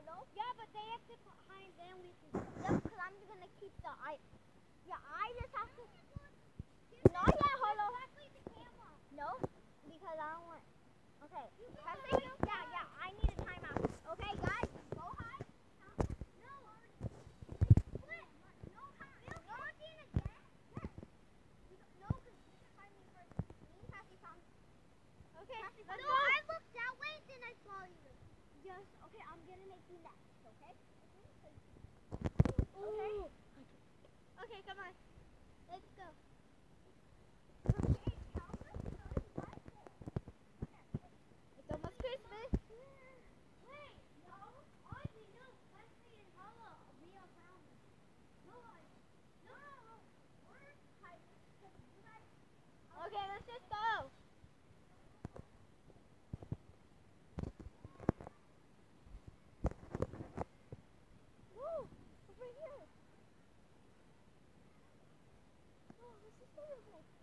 Hello? Yeah, but they have to hide, then we can go. Yeah, because I'm just gonna keep the eye. Yeah, I just have to. Not yet, hello. No, because I don't want. Okay. Yeah, I need a timeout. Okay, guys, go high. No. Split. No time. No talking again. Yes. No, because you can find me first. Me and Cassie found. Okay. No, I looked that way, then I saw you. Just okay. I'm gonna make you next. Okay. Okay. Okay, come on. Let's go. It's almost Christmas. Wait, no. Audrey, no. Wesley and Ella, we are found. No, no. We're hiding. Okay, let's just go. Woo, over here. Oh, let's just go over there.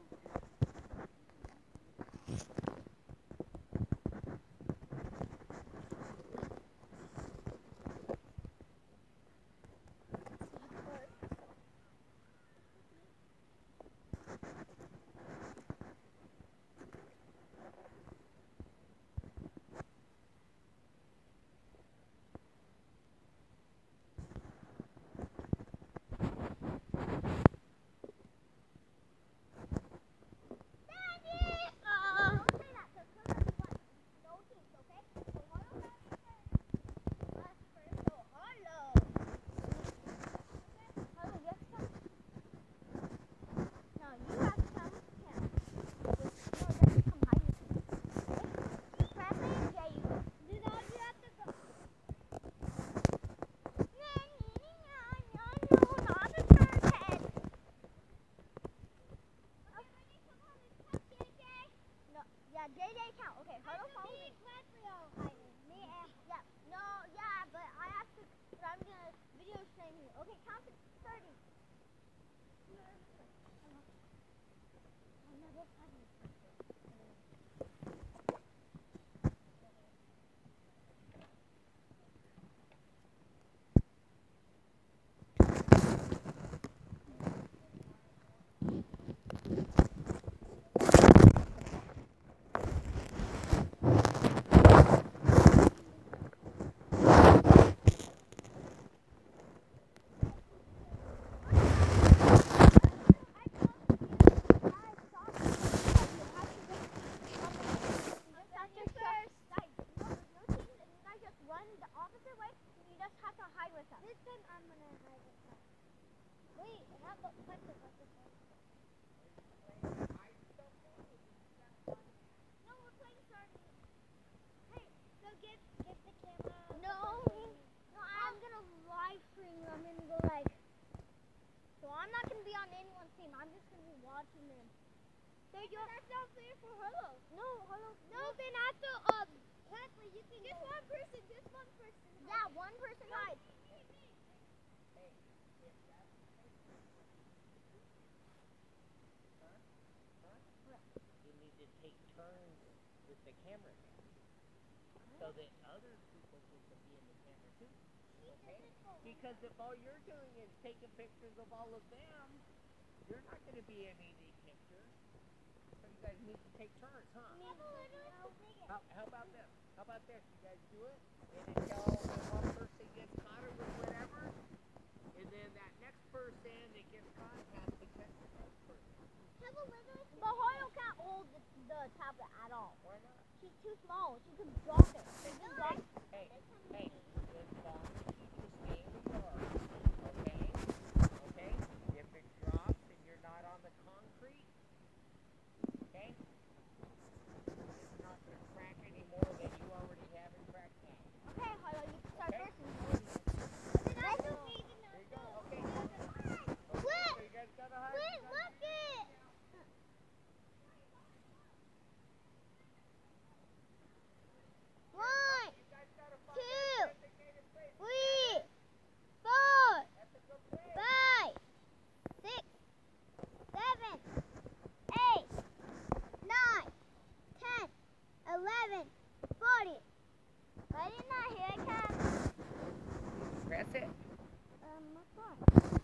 Yeah, JJ count. Okay, hold on, follow me. Me and yeah, no, yeah, but I have to. But I'm gonna video stream you. Okay, count to 30. Run the opposite way, and you just have to hide with us. This time I'm gonna hide with us. Wait, how about punch it like this one? No, we're playing sardines. Hey, so get the camera. No, I'm gonna live stream. I'm gonna go like. So I'm not gonna be on anyone's team. I'm just gonna be watching them. That's not fair for Hello. No, Hello. No, then I have to Wesley, you can just one person. Yeah, one person hide. You need to take turns with the camera so that other people get to be in the camera too. Okay? Because if all you're doing is taking pictures of all of them, you're not going to be in any picture. So you guys need to take turns, huh? How about this? How about this? You guys do it, and until one person gets caught or whatever, and then that next person that gets caught has to catch the next person. But Hoyle can't hold the tablet at all. Why not? She's too small. She could drop it. Hey, as long as you just stay in the yard, okay? Okay? If it drops and you're not on the concrete, okay? It's not going to crack any more than you already have it cracked now. Okay, Hoyle, you can start Okay. first. There you go. Okay. Split! So you guys got to hide. Split, look it! One, You guys got to find two, that designated space. 3, 4, That's a good place. 5, 6, 7, 8, 9, 10, 11, 40. Ready now, here I come. it? What's that?